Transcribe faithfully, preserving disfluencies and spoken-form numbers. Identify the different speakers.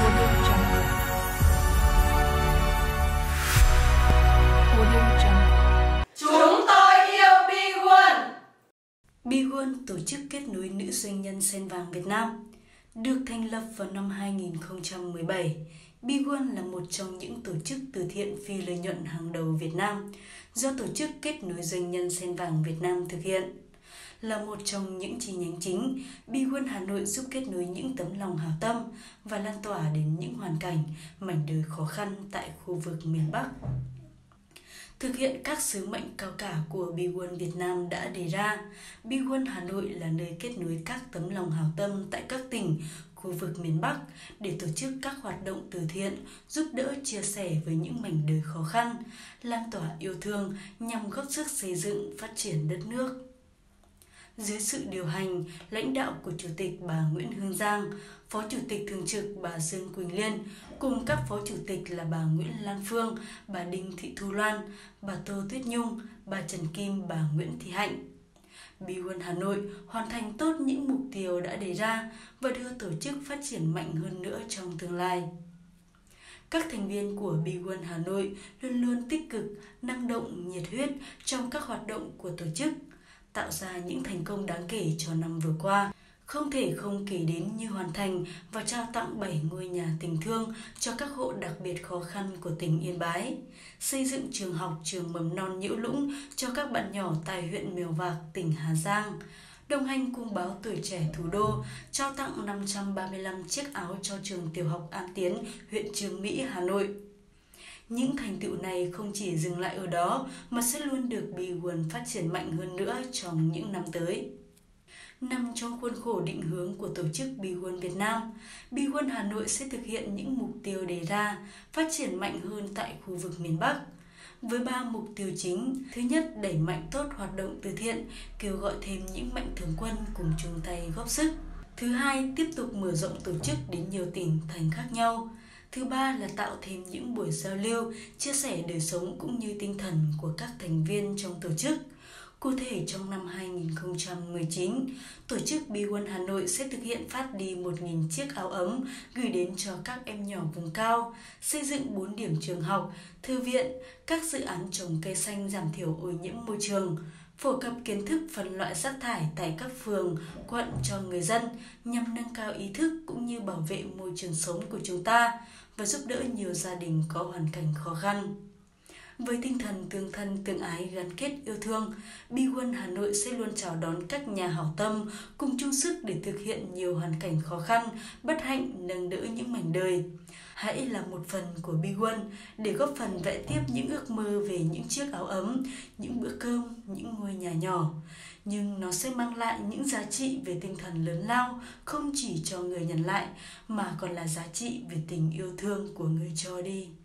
Speaker 1: Chúng tôi yêu BeOne.
Speaker 2: BeOne, tổ chức kết nối nữ doanh nhân sen vàng Việt Nam. Được thành lập vào năm hai nghìn không trăm mười bảy, BeOne là một trong những tổ chức từ thiện phi lợi nhuận hàng đầu Việt Nam do Tổ chức Kết nối Doanh nhân sen vàng Việt Nam thực hiện. Là một trong những chi nhánh chính, BeOne Hà Nội giúp kết nối những tấm lòng hảo tâm và lan tỏa đến những hoàn cảnh, mảnh đời khó khăn tại khu vực miền Bắc. Thực hiện các sứ mệnh cao cả của BeOne Việt Nam đã đề ra, BeOne Hà Nội là nơi kết nối các tấm lòng hảo tâm tại các tỉnh, khu vực miền Bắc để tổ chức các hoạt động từ thiện, giúp đỡ chia sẻ với những mảnh đời khó khăn, lan tỏa yêu thương nhằm góp sức xây dựng, phát triển đất nước. Dưới sự điều hành, lãnh đạo của Chủ tịch bà Nguyễn Hương Giang, Phó Chủ tịch Thường trực bà Dương Quỳnh Liên, cùng các Phó Chủ tịch là bà Nguyễn Lan Phương, bà Đinh Thị Thu Loan, bà Tô Tuyết Nhung, bà Trần Kim, bà Nguyễn Thị Hạnh. BeOne Hà Nội hoàn thành tốt những mục tiêu đã đề ra và đưa tổ chức phát triển mạnh hơn nữa trong tương lai. Các thành viên của BeOne Hà Nội luôn luôn tích cực, năng động, nhiệt huyết trong các hoạt động của tổ chức, tạo ra những thành công đáng kể cho năm vừa qua. Không thể không kể đến như hoàn thành và trao tặng bảy ngôi nhà tình thương cho các hộ đặc biệt khó khăn của tỉnh Yên Bái, xây dựng trường học trường mầm non Nhiễu Lũng cho các bạn nhỏ tại huyện Mèo Vạc, tỉnh Hà Giang, đồng hành cùng báo Tuổi Trẻ Thủ đô, trao tặng năm trăm ba mươi lăm chiếc áo cho trường tiểu học An Tiến, huyện Chương Mỹ, Hà Nội. Những thành tựu này không chỉ dừng lại ở đó mà sẽ luôn được BeOne phát triển mạnh hơn nữa trong những năm tới. Nằm trong khuôn khổ định hướng của tổ chức BeOne Việt Nam, BeOne Hà Nội sẽ thực hiện những mục tiêu đề ra, phát triển mạnh hơn tại khu vực miền Bắc. Với ba mục tiêu chính, thứ nhất, đẩy mạnh tốt hoạt động từ thiện, kêu gọi thêm những mạnh thường quân cùng chung tay góp sức. Thứ hai, tiếp tục mở rộng tổ chức đến nhiều tỉnh thành khác nhau. Thứ ba là tạo thêm những buổi giao lưu, chia sẻ đời sống cũng như tinh thần của các thành viên trong tổ chức. Cụ thể, trong năm hai nghìn không trăm mười chín, tổ chức BeOne Hà Nội sẽ thực hiện phát đi một nghìn chiếc áo ấm gửi đến cho các em nhỏ vùng cao, xây dựng bốn điểm trường học, thư viện, các dự án trồng cây xanh giảm thiểu ô nhiễm môi trường, phổ cập kiến thức phân loại rác thải tại các phường, quận cho người dân nhằm nâng cao ý thức cũng như bảo vệ môi trường sống của chúng ta và giúp đỡ nhiều gia đình có hoàn cảnh khó khăn. Với tinh thần tương thân tương ái gắn kết yêu thương, BeOne Hà Nội sẽ luôn chào đón các nhà hảo tâm cùng chung sức để thực hiện nhiều hoàn cảnh khó khăn, bất hạnh, nâng đỡ những mảnh đời. Hãy là một phần của BeOne để góp phần vẽ tiếp những ước mơ về những chiếc áo ấm, những bữa cơm, những ngôi nhà nhỏ. Nhưng nó sẽ mang lại những giá trị về tinh thần lớn lao, không chỉ cho người nhận lại, mà còn là giá trị về tình yêu thương của người cho đi.